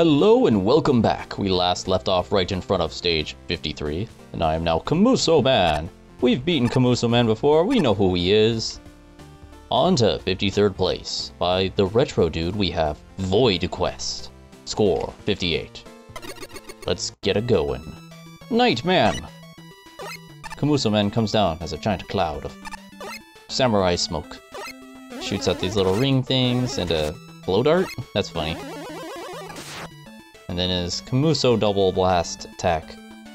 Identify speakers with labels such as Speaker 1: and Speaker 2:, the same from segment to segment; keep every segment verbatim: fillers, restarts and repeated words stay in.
Speaker 1: Hello and welcome back. We last left off right in front of stage fifty-three, and I am now Camuso Man. We've beaten Camuso Man before, we know who he is. On to fifty-third place. By the retro dude, we have Void Quest. Score fifty-eight. Let's get a going. Nightman! Camuso Man comes down as a giant cloud of samurai smoke. Shoots out these little ring things and a blow dart? That's funny. And then his Camuso double blast attack.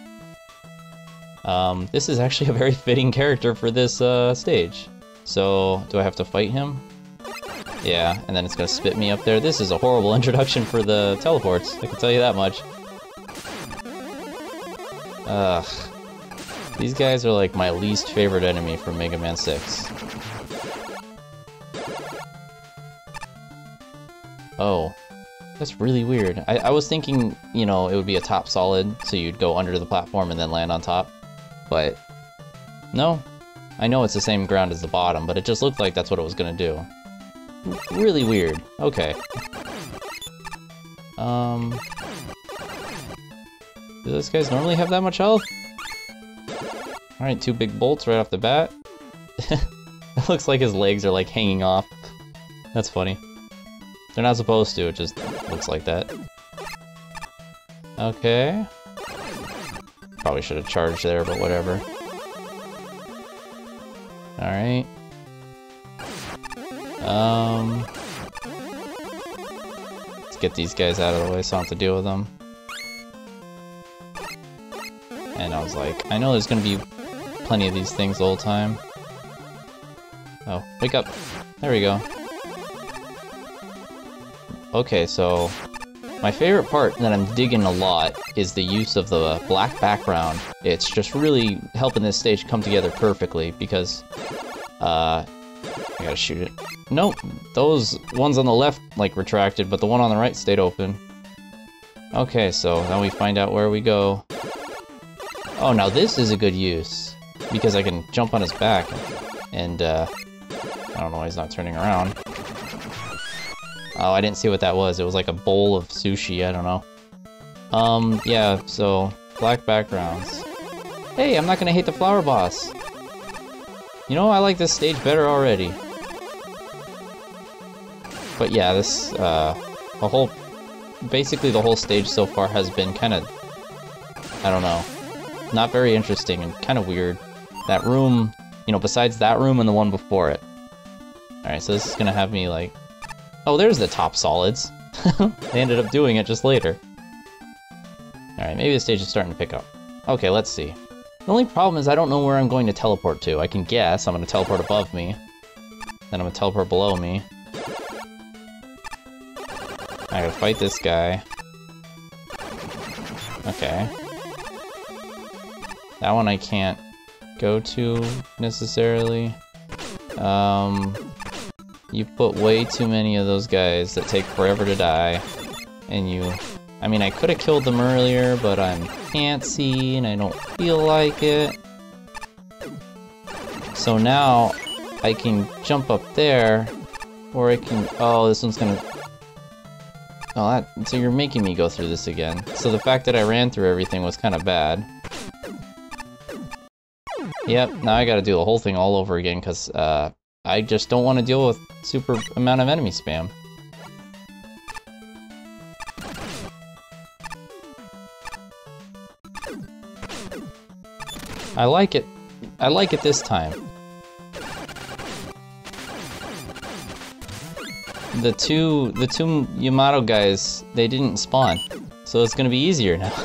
Speaker 1: Um, this is actually a very fitting character for this uh, stage. So, do I have to fight him? Yeah, and then it's gonna spit me up there. This is a horrible introduction for the teleports, I can tell you that much. Ugh. These guys are like my least favorite enemy from Mega Man six. Oh. That's really weird. I, I was thinking, you know, it would be a top solid, so you'd go under the platform and then land on top. But, no. I know it's the same ground as the bottom, but it just looked like that's what it was gonna do. Really weird. Okay. Um... Do those guys normally have that much health? Alright, two big bolts right off the bat. It looks like his legs are like hanging off. That's funny. They're not supposed to, it just looks like that. Okay. Probably should have charged there, but whatever. Alright. Um... Let's get these guys out of the way so I don't have to deal with them. And I was like, I know there's gonna be plenty of these things the whole time. Oh, wake up. There we go. Okay, so my favorite part that I'm digging a lot is the use of the black background. It's just really helping this stage come together perfectly because, uh, I gotta shoot it. Nope, those ones on the left, like, retracted, but the one on the right stayed open. Okay, so now we find out where we go. Oh, now this is a good use because I can jump on his back and, uh, I don't know why he's not turning around. Oh, I didn't see what that was. It was like a bowl of sushi, I don't know. Um, yeah, so, black backgrounds. Hey, I'm not gonna hate the flower boss. You know, I like this stage better already. But yeah, this, uh, the whole, basically the whole stage so far has been kind of, I don't know, not very interesting and kind of weird. That room, you know, besides that room and the one before it. Alright, so this is gonna have me, like, oh, there's the top solids. They ended up doing it just later. Alright, maybe the stage is starting to pick up. Okay, let's see. The only problem is I don't know where I'm going to teleport to. I can guess I'm going to teleport above me. Then I'm going to teleport below me. I gotta fight this guy. Okay. That one I can't go to, necessarily. Um... You put way too many of those guys that take forever to die, and you... I mean, I could have killed them earlier, but I'm antsy, and I don't feel like it. So now, I can jump up there, or I can... Oh, this one's gonna... Oh, that... So you're making me go through this again. So the fact that I ran through everything was kind of bad. Yep, now I gotta do the whole thing all over again, because, uh... I just don't want to deal with super amount of enemy spam. I like it. I like it this time. The two, the two Yamato guys, they didn't spawn, so it's gonna be easier now.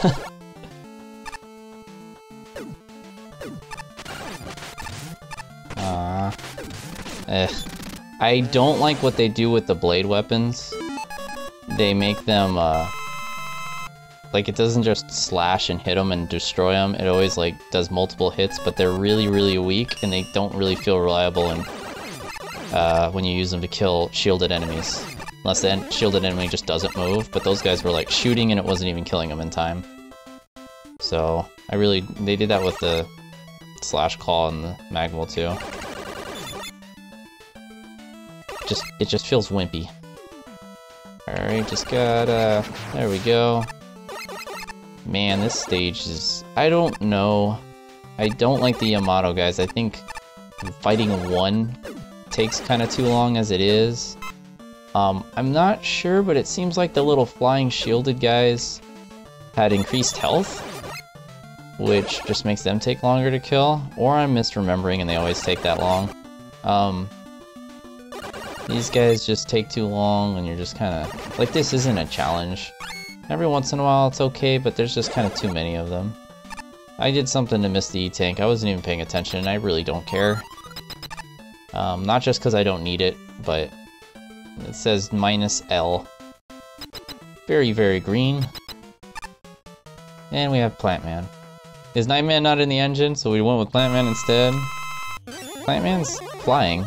Speaker 1: Aww. Eh. I don't like what they do with the blade weapons. They make them, uh... like, it doesn't just slash and hit them and destroy them. It always, like, does multiple hits, but they're really, really weak, and they don't really feel reliable and, uh, when you use them to kill shielded enemies. Unless the shielded enemy just doesn't move, but those guys were, like, shooting and it wasn't even killing them in time. So, I really... they did that with the Slash Claw and the Magmal, too. Just, it just feels wimpy. Alright, just gotta... There we go. Man, this stage is... I don't know. I don't like the Yamato guys. I think fighting one takes kind of too long as it is. Um, I'm not sure, but it seems like the little flying shielded guys had increased health, which just makes them take longer to kill. Or I'm misremembering and they always take that long. Um... These guys just take too long and you're just kind of... Like, this isn't a challenge. Every once in a while it's okay, but there's just kind of too many of them. I did something to miss the E-Tank. I wasn't even paying attention and I really don't care. Um, not just because I don't need it, but it says minus L. Very, very green. And we have Plant Man. Is Nightman not in the engine, so we went with Plant Man instead? Plant Man's flying.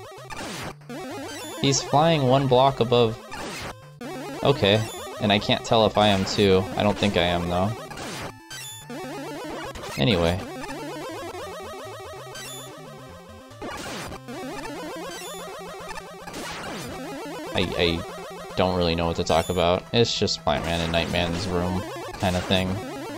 Speaker 1: He's flying one block above... Okay, and I can't tell if I am too. I don't think I am, though. Anyway. I, I don't really know what to talk about. It's just Plant Man in Nightman's room kind of thing.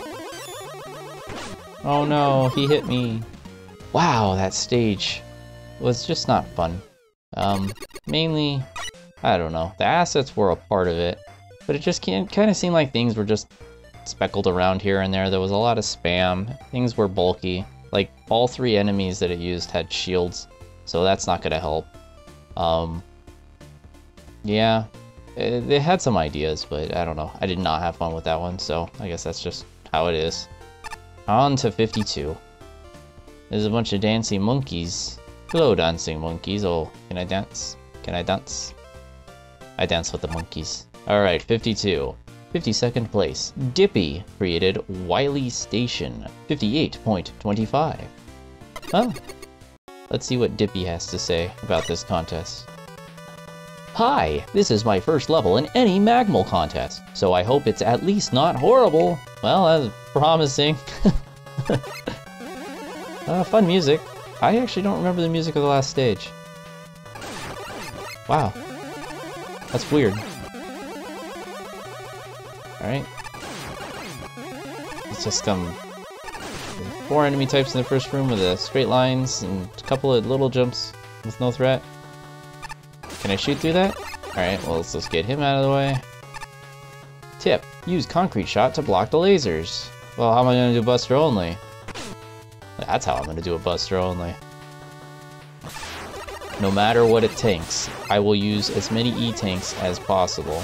Speaker 1: Oh no, he hit me. Wow, that stage was just not fun. Um, mainly, I don't know, the assets were a part of it, but it just kind of seemed like things were just speckled around here and there. There was a lot of spam, things were bulky, like all three enemies that it used had shields, so that's not gonna help. Um, yeah, it, it had some ideas, but I don't know, I did not have fun with that one, so I guess that's just how it is. On to fifty-two. There's a bunch of dancing monkeys. Hello, dancing monkeys. Oh, can I dance? Can I dance? I dance with the monkeys. Alright, fifty-two. fifty-second place. Dippy created Wily Station. fifty-eight point two five. Oh. Let's see what Dippy has to say about this contest. Hi, this is my first level in any Magmal contest, so I hope it's at least not horrible. Well, that's promising. uh, fun music. I actually don't remember the music of the last stage. Wow. That's weird. Alright. It's just, um... four enemy types in the first room with uh, straight lines and a couple of little jumps with no threat. Can I shoot through that? Alright, well, let's just get him out of the way. Tip. Use Concrete Shot to block the lasers. Well, how am I gonna do Buster Only? That's how I'm gonna do a Buster Only. No matter what it takes, I will use as many E-Tanks as possible.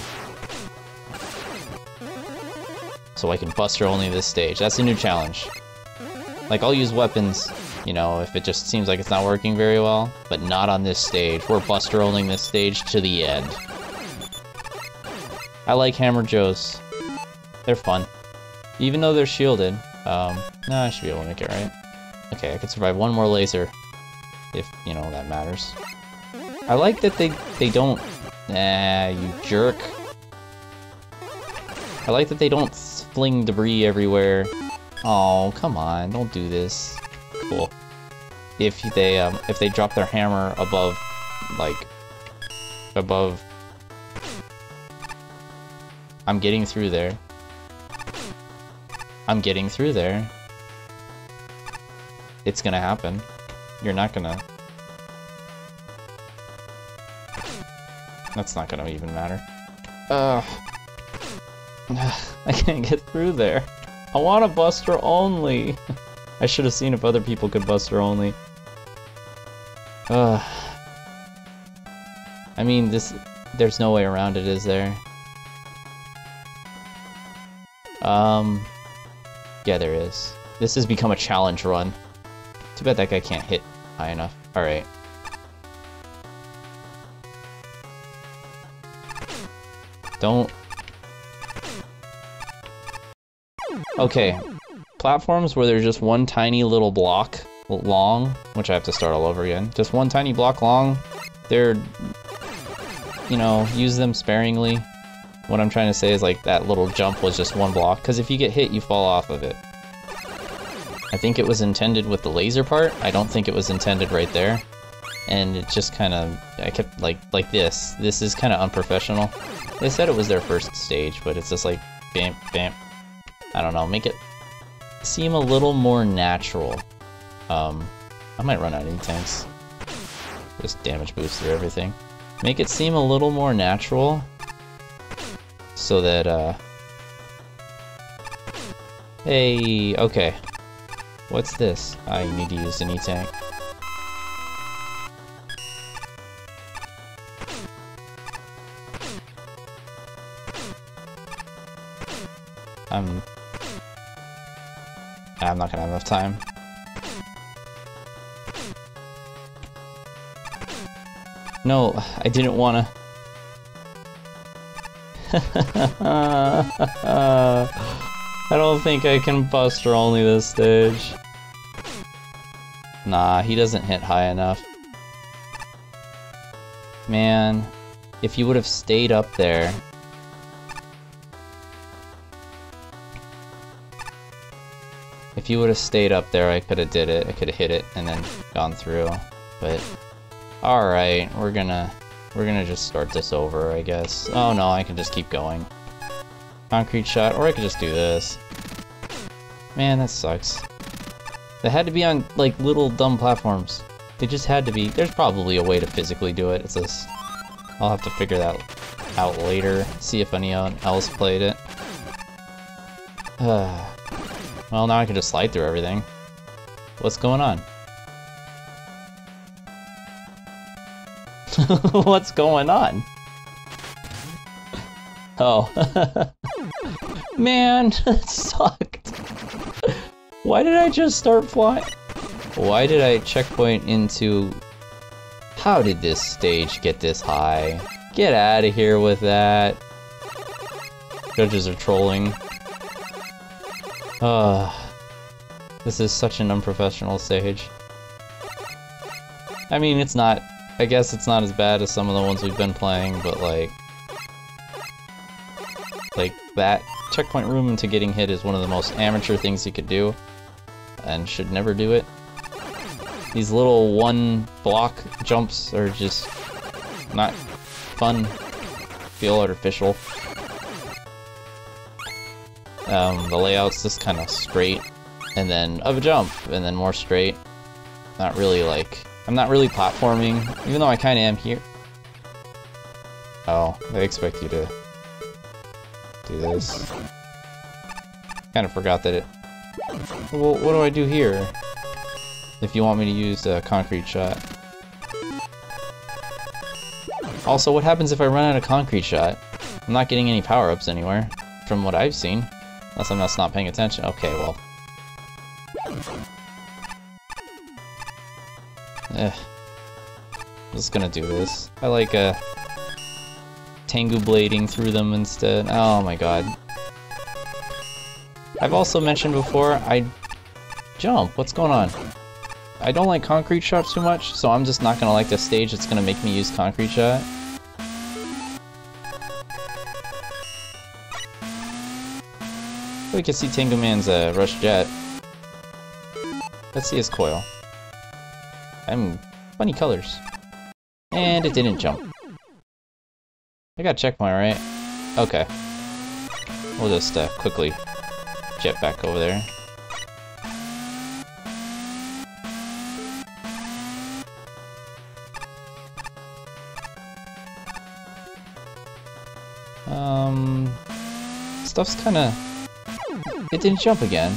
Speaker 1: So I can Buster Only this stage. That's a new challenge. Like, I'll use weapons, you know, if it just seems like it's not working very well, but not on this stage. We're Buster Onlying this stage to the end. I like Hammer Joes. They're fun. Even though they're shielded. Um, no, I should be able to make it right. Okay, I could survive one more laser, if, you know, that matters. I like that they, they don't... Nah, you jerk. I like that they don't fling debris everywhere. Oh, come on, don't do this. Cool. If they, um, if they drop their hammer above, like, above... I'm getting through there. I'm getting through there. It's gonna happen. You're not gonna... That's not gonna even matter. Ugh. I can't get through there. I want a Buster Only! I should have seen if other people could Buster Only. Ugh. I mean, this... There's no way around it, is there? Um... Yeah, there is. This has become a challenge run. Too bad that guy can't hit high enough. Alright. Don't... Okay. Platforms where there's just one tiny little block long, which I have to start all over again. Just one tiny block long. They're... You know, use them sparingly. What I'm trying to say is, like, that little jump was just one block, because if you get hit, you fall off of it. I think it was intended with the laser part. I don't think it was intended right there. And it just kind of... I kept, like, like this. This is kind of unprofessional. They said it was their first stage, but it's just like, bam, bam. I don't know, make it seem a little more natural. Um, I might run out of E-tanks. Just damage boost through everything. Make it seem a little more natural, so that, uh... Hey, okay. What's this? I need to use an E-tank. I'm... I'm not gonna have enough time. No, I didn't wanna... I don't think I can Buster only this stage. Nah, he doesn't hit high enough. Man, if you would have stayed up there... If you would have stayed up there, I could have did it. I could have hit it and then gone through. But alright, we're gonna we're gonna just start this over, I guess. Oh no, I can just keep going. Concrete shot, or I could just do this. Man, that sucks. They had to be on like little dumb platforms. They just had to be. There's probably a way to physically do it. It's just I'll have to figure that out later. See if anyone else played it. Well, now I can just slide through everything. What's going on? What's going on? Oh. Man, that sucked. Why did I just start flying? Why did I checkpoint into... How did this stage get this high? Get out of here with that. Judges are trolling. Uh, this is such an unprofessional stage. I mean, it's not... I guess it's not as bad as some of the ones we've been playing, but like... Like, that checkpoint room into getting hit is one of the most amateur things you could do. And should never do it. These little one block jumps are just... not fun. Feel artificial. Um, the layout's just kind of straight, and then of a jump, and then more straight. Not really like... I'm not really platforming, even though I kind of am here. Oh, they expect you to do this. Kind of forgot that it... Well, what do I do here? If you want me to use a concrete shot. Also, what happens if I run out of concrete shot? I'm not getting any power-ups anywhere, from what I've seen. Unless I'm just not paying attention. Okay, well. Eh. I'm just gonna do this. I like, uh... Tengu blading through them instead. Oh my god. I've also mentioned before, I... Jump, what's going on? I don't like concrete shots too much, so I'm just not gonna like the stage that's gonna make me use concrete shot. We can see Tengu Man's uh, Rush Jet. Let's see his coil. I'm funny colors. And it didn't jump. I got a checkpoint, right? Okay. We'll just uh, quickly jet back over there. Um, stuff's kind of... It didn't jump again.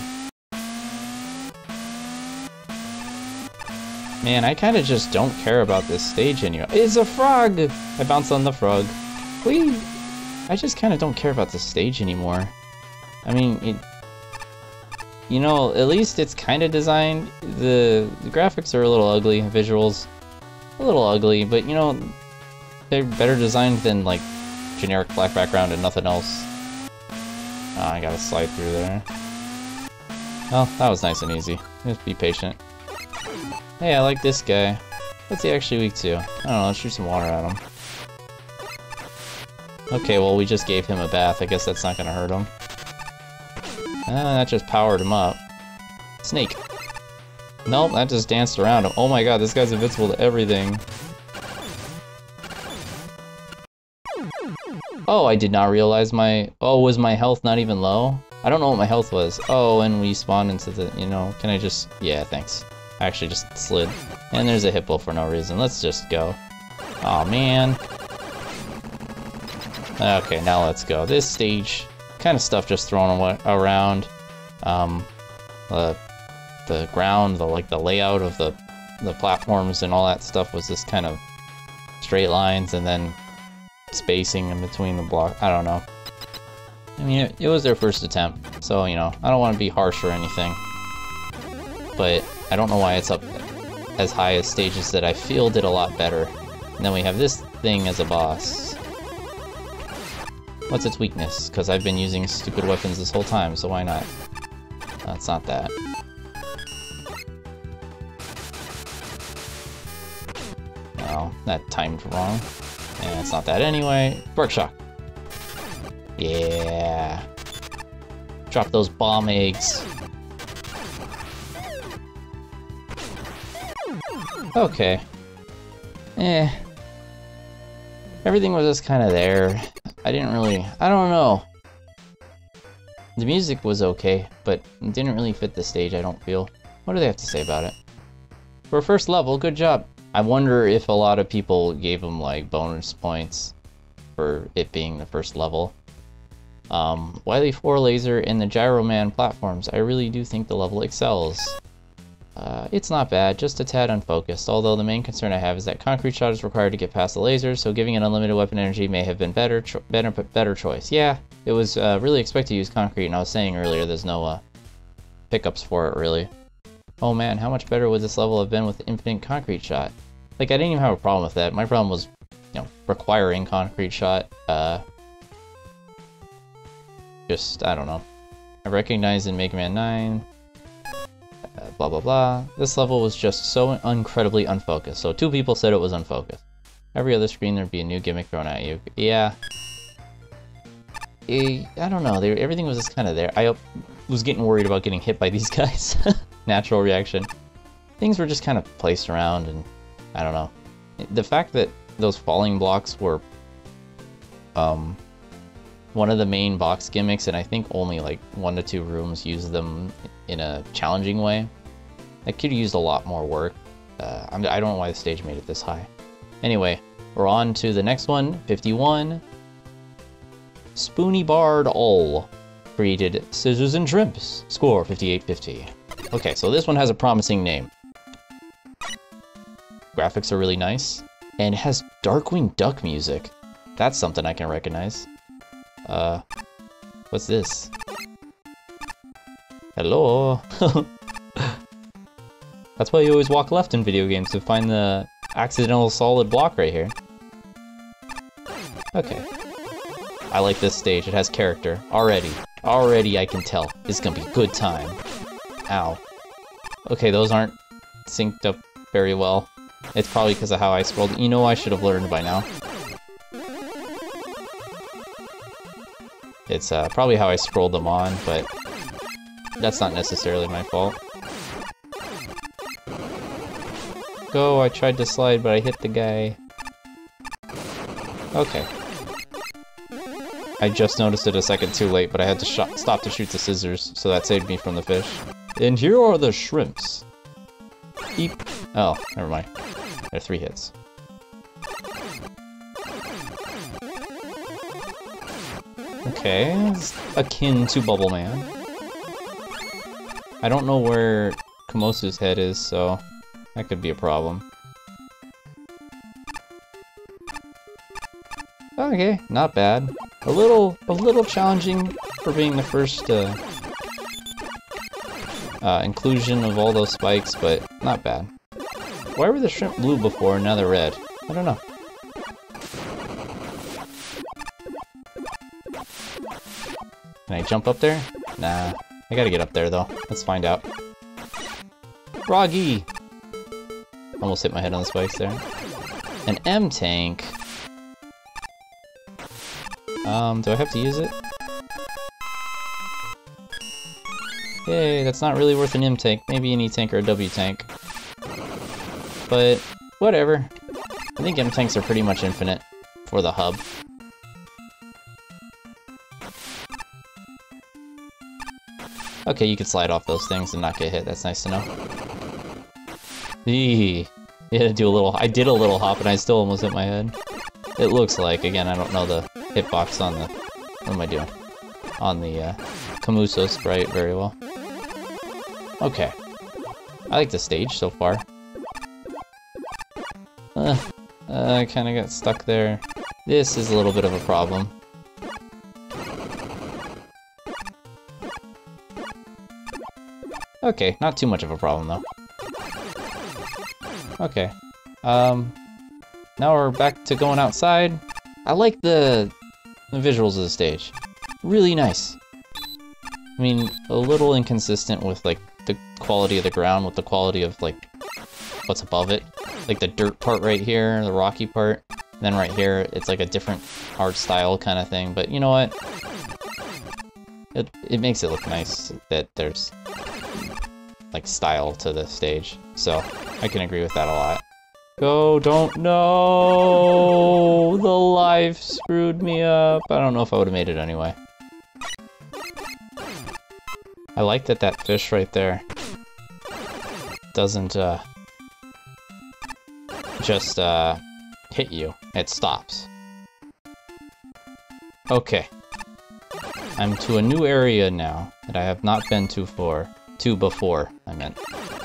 Speaker 1: Man, I kind of just don't care about this stage anymore. It's a frog! I bounced on the frog. Whee! I just kind of don't care about this stage anymore. I mean, it... You know, at least it's kind of designed. The, the graphics are a little ugly, visuals a little ugly, but you know, they're better designed than like generic black background and nothing else. Oh, I gotta slide through there. Well, that was nice and easy. Just be patient. Hey, I like this guy. What's he actually weak to? I don't know, let's shoot some water at him. Okay, well, we just gave him a bath. I guess that's not gonna hurt him. Ah, that just powered him up. Snake. Nope, that just danced around him. Oh my god, this guy's invincible to everything. Oh, I did not realize my... Oh, was my health not even low? I don't know what my health was. Oh, and we spawned into the... You know, can I just... Yeah, thanks. I actually just slid. And there's a hippo for no reason. Let's just go. Aw, man. Okay, now let's go. This stage... Kind of stuff just thrown around. Um, the, the ground, the like the layout of the, the platforms and all that stuff was just kind of straight lines and then spacing in between the block. I don't know. I mean, it, it was their first attempt, so, you know, I don't want to be harsh or anything. But I don't know why it's up as high as stages that I feel did a lot better. And then we have this thing as a boss. What's its weakness? Because I've been using stupid weapons this whole time, so why not? That's not that. No, that timed wrong. And it's not that anyway. Spark Shock. Yeah. Drop those bomb eggs. Okay. Eh. Everything was just kind of there. I didn't really... I don't know. The music was okay, but it didn't really fit the stage, I don't feel. What do they have to say about it? For a first level, good job. I wonder if a lot of people gave them, like, bonus points for it being the first level. Um, Wily four Laser and the Gyro Man platforms, I really do think the level excels. Uh, it's not bad, just a tad unfocused, although the main concern I have is that Concrete Shot is required to get past the lasers, so giving it unlimited weapon energy may have been better cho better, better choice. Yeah, it was uh, really expected to use Concrete, and I was saying earlier there's no uh, pickups for it, really. Oh man, how much better would this level have been with Infinite Concrete Shot? Like, I didn't even have a problem with that. My problem was, you know, requiring Concrete Shot. Uh, just, I don't know. I recognize in Mega Man nine... Uh, blah blah blah. This level was just so incredibly unfocused. So two people said it was unfocused. Every other screen there'd be a new gimmick thrown at you. Yeah. I, I don't know. They, everything was just kind of there. I was getting worried about getting hit by these guys. Natural reaction. Things were just kind of placed around, and I don't know. The fact that those falling blocks were um, one of the main box gimmicks, and I think only like one to two rooms use them in a challenging way. That could have used a lot more work. Uh, I'm, I don't know why the stage made it this high. Anyway, we're on to the next one, fifty-one. Spoony Bard All created Scissors and Shrimps. Score fifty-eight fifty. Okay, so this one has a promising name. Graphics are really nice, and it has Darkwing Duck music. That's something I can recognize. Uh, what's this? Hello? That's why you always walk left in video games, to find the accidental solid block right here. Okay. I like this stage, it has character. Already. Already I can tell. It's gonna be a good time. Ow. Okay, those aren't synced up very well. It's probably because of how I scrolled. You know I should have learned by now. It's uh, probably how I scrolled them on, but that's not necessarily my fault. Go, I tried to slide, but I hit the guy. Okay. I just noticed it a second too late, but I had to sh stop to shoot the scissors, so that saved me from the fish. And here are the shrimps. Eep. Oh, never mind. There are three hits. Okay, it's akin to Bubble Man. I don't know where Komosu's head is, so that could be a problem. Okay, not bad. A little, a little challenging for being the first uh, uh, inclusion of all those spikes, but not bad. Why were the shrimp blue before and now they're red? I don't know. Can I jump up there? Nah. I gotta get up there though. Let's find out. Froggy! Almost hit my head on the spikes there. An M-Tank. Um, do I have to use it? Yay, that's not really worth an M-Tank. Maybe an E-Tank or a W-Tank. But, whatever. I think M-Tanks are pretty much infinite for the hub. Okay, you can slide off those things and not get hit. That's nice to know. Eee. You had to do a little... I did a little hop and I still almost hit my head. It looks like, again, I don't know the hitbox on the... What am I doing? On the uh, Camuso sprite very well. Okay. I like the stage so far. Uh, uh, I kind of got stuck there. This is a little bit of a problem. Okay, not too much of a problem though. Okay. Um, now we're back to going outside. I like the, the visuals of the stage. Really nice. I mean, a little inconsistent with like the quality of the ground with the quality of like what's above it. Like the dirt part right here, the rocky part. And then right here, it's like a different art style kind of thing. But you know what? It, it makes it look nice that there's like style to the stage. So I can agree with that a lot. Go, don't, no! The life screwed me up. I don't know if I would have made it anyway. I like that that fish right there doesn't uh, just uh, hit you. It stops. Okay. I'm to a new area now that I have not been to for to before, I meant.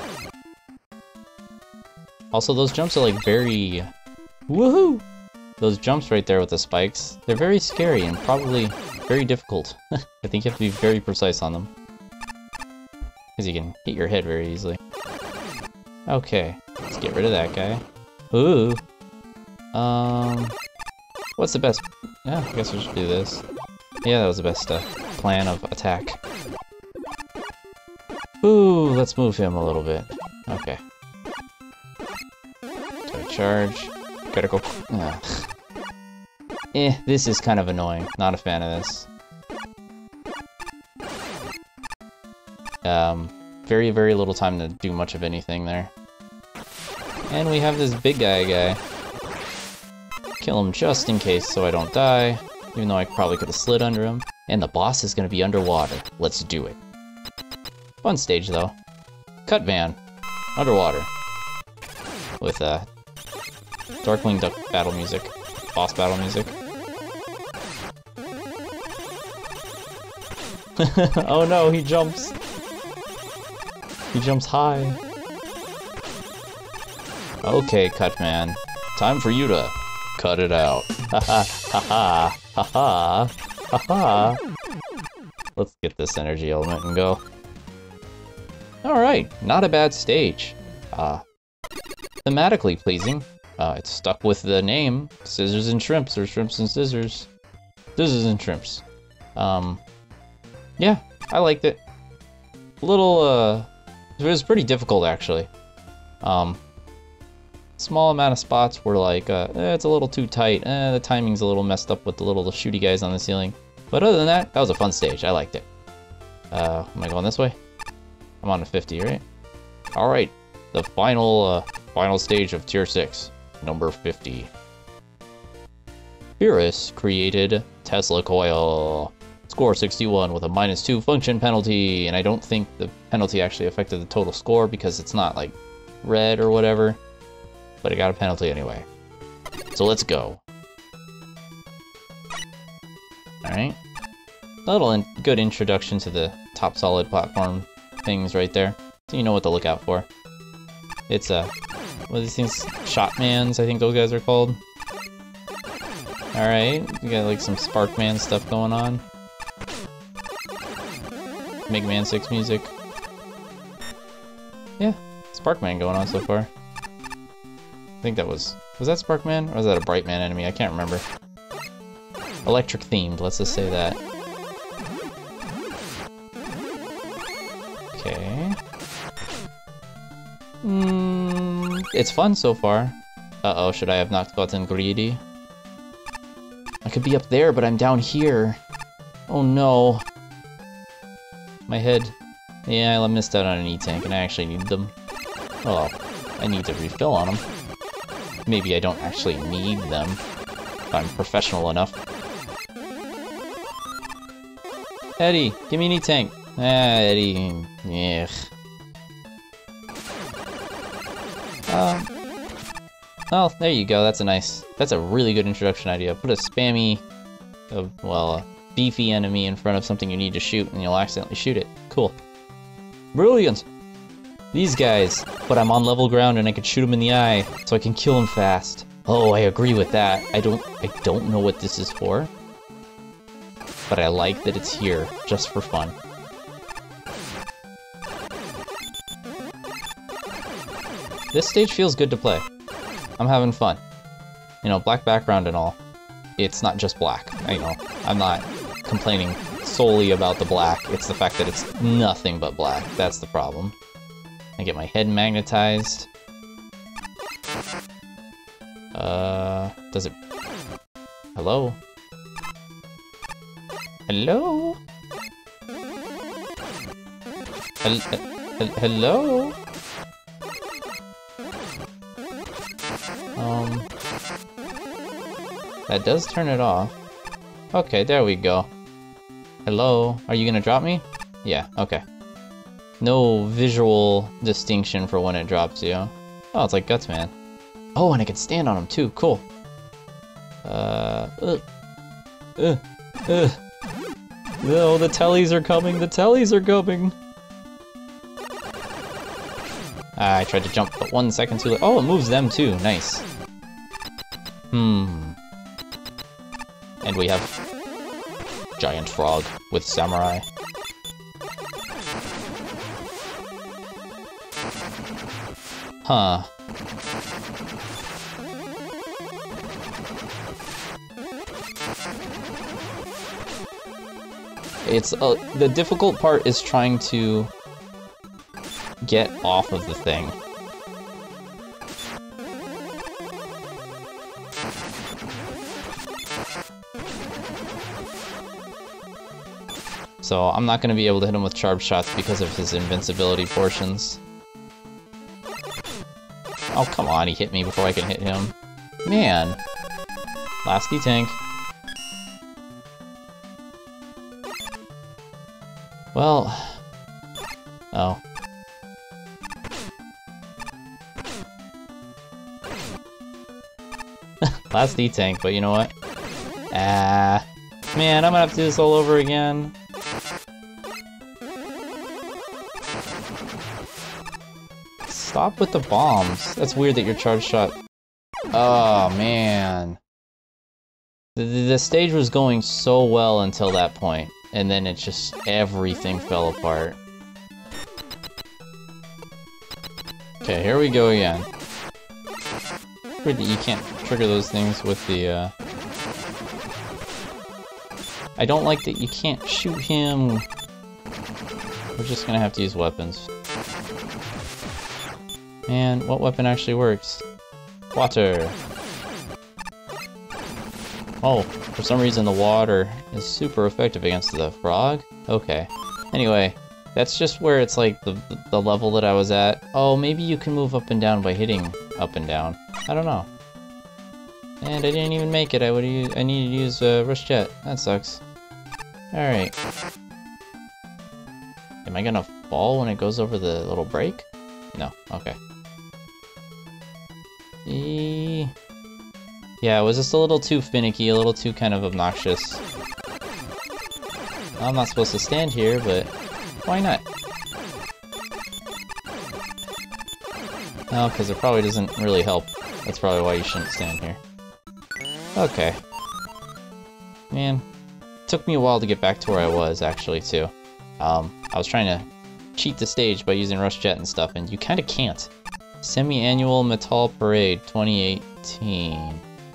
Speaker 1: Also, those jumps are like very... Woohoo! Those jumps right there with the spikes, they're very scary and probably very difficult. I think you have to be very precise on them. Because you can hit your head very easily. Okay, let's get rid of that guy. Ooh! Um... What's the best... Yeah, I guess we should do this. Yeah, that was the best uh, plan of attack. Ooh, let's move him a little bit. Okay. Gotta charge. Gotta go... Uh. Eh, this is kind of annoying. Not a fan of this. Um, very, very little time to do much of anything there. And we have this big guy guy. Kill him just in case so I don't die. Even though I probably could have slid under him. And the boss is gonna be underwater. Let's do it. Fun stage though. Cut van. Underwater. With uh, Darkwing Duck battle music. Boss battle music. Oh no, he jumps. He jumps high. Okay, Cutman. Time for you to cut it out. Ha ha ha ha ha ha ha ha. Let's get this energy element and go. Alright, not a bad stage. Uh, thematically pleasing. Uh, it's stuck with the name, Scissors and Shrimps, or Shrimps and Scissors. Scissors and Shrimps. Um, yeah, I liked it. A little, uh, it was pretty difficult actually. Um, small amount of spots were like, uh, eh, it's a little too tight, eh, the timing's a little messed up with the little shooty guys on the ceiling. But other than that, that was a fun stage, I liked it. Uh, am I going this way? I'm on a fifty, right? Alright, the final, uh, final stage of Tier six, number fifty. Beerus created Tesla Coil. Score sixty-one with a minus two function penalty, and I don't think the penalty actually affected the total score because it's not, like, red or whatever. But it got a penalty anyway. So let's go. Alright. A little in good introduction to the top solid platform things right there. So you know what to look out for. It's, uh, what are these things? Shotmans, I think those guys are called. Alright, we got like some Sparkman stuff going on. Mega Man six music. Yeah, Sparkman going on so far. I think that was... Was that Sparkman? Or was that a Brightman enemy? I can't remember. Electric themed, let's just say that. Okay. Mm, it's fun so far. Uh-oh, should I have not gotten greedy? I could be up there, but I'm down here. Oh no. My head. Yeah, I missed out on an E-Tank, and I actually need them. Oh, I need to refill on them. Maybe I don't actually need them, if I'm professional enough. Eddie, give me an E-Tank. Ah, Eddie, yeah. Um, oh, there you go, that's a nice, that's a really good introduction idea. Put a spammy, uh, well, a beefy enemy in front of something you need to shoot and you'll accidentally shoot it. Cool. Brilliant! These guys, but I'm on level ground and I can shoot them in the eye, so I can kill them fast. Oh, I agree with that. I don't, I don't know what this is for, but I like that it's here, just for fun. This stage feels good to play. I'm having fun. You know, black background and all. It's not just black. I know. I'm not complaining solely about the black. It's the fact that it's nothing but black. That's the problem. I get my head magnetized. Uh, does it... Hello? Hello? Hel he hello? Um... That does turn it off. Okay, there we go. Hello? Are you gonna drop me? Yeah, okay. No visual distinction for when it drops you. Oh, it's like Gutsman. Oh, and I can stand on him too. Cool. Uh, uh, uh, uh. No, the tellies are coming. The tellies are coming. Ah, I tried to jump, but one second too late. Oh, it moves them too. Nice. Hmm. And we have giant frog with samurai. Huh. It's uh, the difficult part is trying to get off of the thing. So I'm not going to be able to hit him with charge shots because of his invincibility portions. Oh, come on, he hit me before I can hit him. Man. Last E-Tank. Well... Oh. Last E-Tank, but you know what? Ah... Man, I'm gonna have to do this all over again. Stop with the bombs. That's weird that your charge shot... Oh, man. The, the stage was going so well until that point, and then it just... everything fell apart. Okay, here we go again. Weird that you can't trigger those things with the, uh... I don't like that you can't shoot him. We're just gonna have to use weapons. Man, what weapon actually works? Water. Oh, for some reason the water is super effective against the frog? Okay. Anyway, that's just where it's like the, the level that I was at. Oh, maybe you can move up and down by hitting up and down. I don't know. And I didn't even make it. I would use, I needed to use uh, Rush Jet. That sucks. Alright. Am I gonna fall when it goes over the little break? No. Okay. E yeah, it was just a little too finicky, a little too kind of obnoxious. I'm not supposed to stand here, but why not? No, because it probably doesn't really help. That's probably why you shouldn't stand here. Okay. Man, it took me a while to get back to where I was, actually, too. Um, I was trying to cheat the stage by using Rush Jet and stuff, and you kind of can't. Semi-annual Metal Parade twenty eighteen.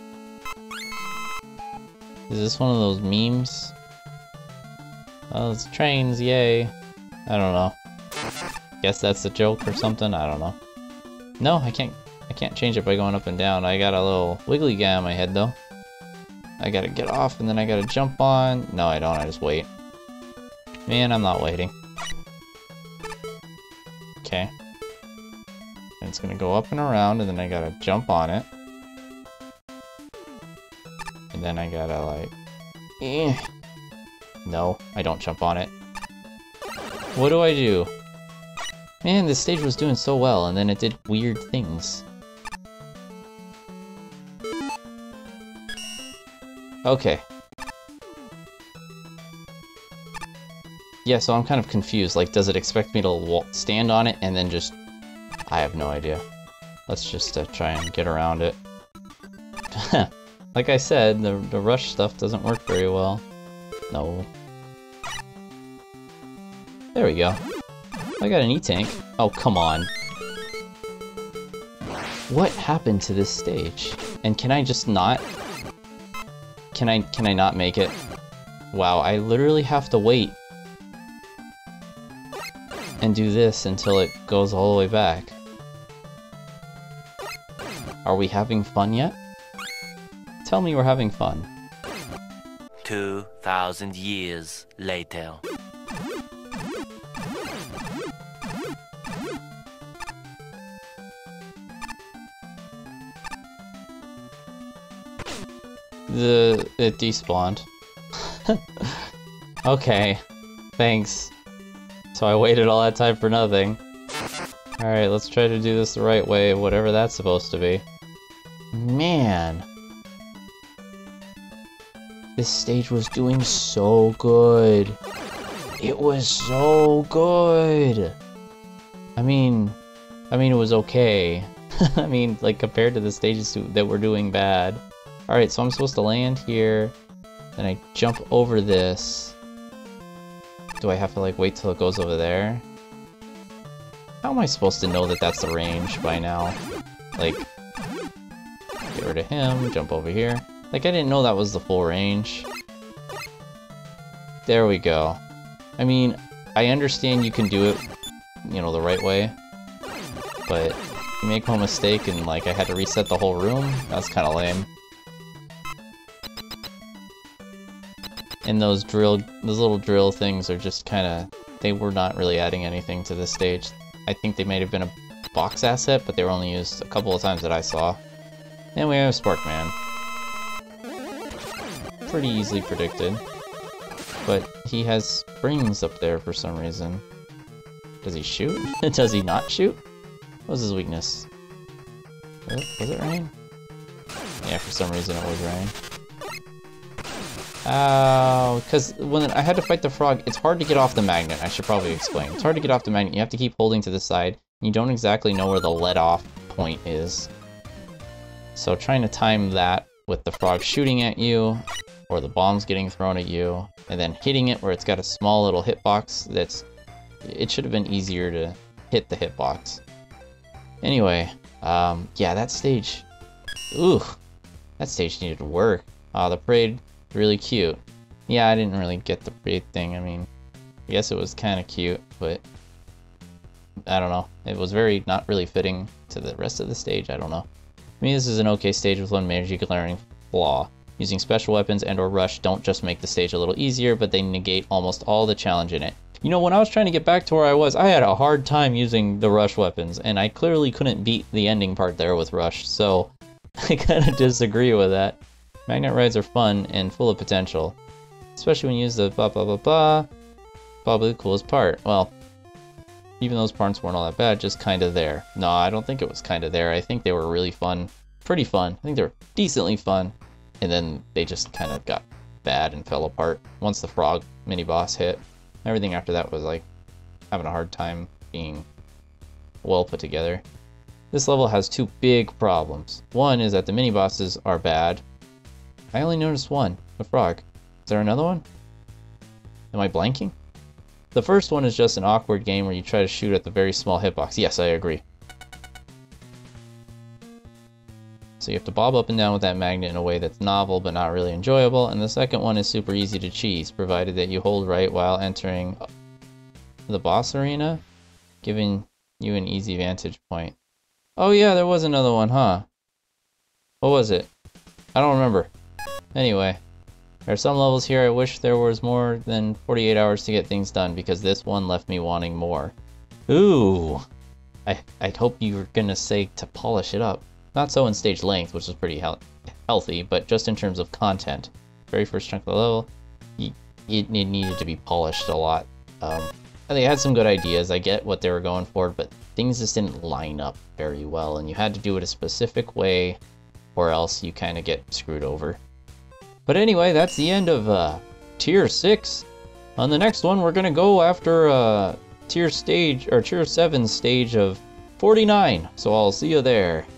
Speaker 1: Is this one of those memes? Oh, it's trains, yay. I don't know. Guess that's a joke or something, I don't know. No, I can't I can't change it by going up and down. I got a little wiggly guy on my head though. I gotta get off and then I gotta jump on. No, I don't, I just wait. Man, I'm not waiting. Okay. And it's gonna go up and around, and then I gotta jump on it. And then I gotta, like... Eh. No, I don't jump on it. What do I do? Man, this stage was doing so well, and then it did weird things. Okay. Yeah, so I'm kind of confused. Like, does it expect me to stand on it and then just... I have no idea. Let's just uh, try and get around it. Like I said, the, the rush stuff doesn't work very well. No. There we go. I got an E-Tank. Oh, come on. What happened to this stage? And can I just not... Can I, can I not make it? Wow, I literally have to wait and do this until it goes all the way back. Are we having fun yet? Tell me we're having fun.
Speaker 2: Two thousand years later.
Speaker 1: The... it despawned. Okay. Thanks. So I waited all that time for nothing. Alright, let's try to do this the right way, whatever that's supposed to be. Man. This stage was doing so good. It was so good. I mean... I mean, it was okay. I mean, like, compared to the stages that were doing bad. Alright, so I'm supposed to land here. Then I jump over this. Do I have to, like, wait till it goes over there? How am I supposed to know that that's the range by now? Like, get rid of him, jump over here. Like, I didn't know that was the full range. There we go. I mean, I understand you can do it, you know, the right way. But you make one mistake and, like, I had to reset the whole room? That's kind of lame. And those drill, those little drill things are just kind of, they were not really adding anything to this stage. I think they might have been a box asset, but they were only used a couple of times that I saw. And we have Sparkman. Pretty easily predicted. But he has springs up there for some reason. Does he shoot? Does he not shoot? What was his weakness? Was it, was it rain? Yeah, for some reason it was rain. Oh, because when I had to fight the frog, it's hard to get off the magnet, I should probably explain. It's hard to get off the magnet, you have to keep holding to the side, and you don't exactly know where the let-off point is. So trying to time that with the frog shooting at you, or the bombs getting thrown at you, and then hitting it where it's got a small little hitbox that's... It should have been easier to hit the hitbox. Anyway, um, yeah, that stage... Ooh, that stage needed to work. Ah, uh, the parade... really cute. Yeah, I didn't really get the parade thing. I mean, I guess it was kind of cute, but I don't know. It was very not really fitting to the rest of the stage. I don't know. I mean, this is an okay stage with one major glaring flaw. Using special weapons and or rush don't just make the stage a little easier, but they negate almost all the challenge in it. You know, when I was trying to get back to where I was, I had a hard time using the rush weapons, and I clearly couldn't beat the ending part there with rush, so I kind of disagree with that. Magnet rides are fun and full of potential, especially when you use the blah blah blah blah. Probably the coolest part. Well, even those parts weren't all that bad, just kind of there. No, I don't think it was kind of there. I think they were really fun. Pretty fun. I think they were decently fun. And then they just kind of got bad and fell apart once the frog mini-boss hit. Everything after that was like having a hard time being well put together. This level has two big problems. One is that the mini-bosses are bad. I only noticed one, the frog. Is there another one? Am I blanking? The first one is just an awkward game where you try to shoot at the very small hitbox. Yes, I agree. So you have to bob up and down with that magnet in a way that's novel but not really enjoyable. And the second one is super easy to cheese, provided that you hold right while entering the boss arena, giving you an easy vantage point. Oh yeah, there was another one, huh? What was it? I don't remember. Anyway, there are some levels here I wish there was more than forty-eight hours to get things done, because this one left me wanting more. Ooh! I, I'd hope you were gonna say to polish it up. Not so in stage length, which is pretty he healthy, but just in terms of content. Very first chunk of the level, you, it, it needed to be polished a lot. Um, and they had some good ideas. I get what they were going for, but things just didn't line up very well, and you had to do it a specific way, or else you kind of get screwed over. But anyway, that's the end of uh, Tier six. On the next one, we're gonna go after uh, Tier stage or Tier seven stage of forty-nine. So I'll see you there.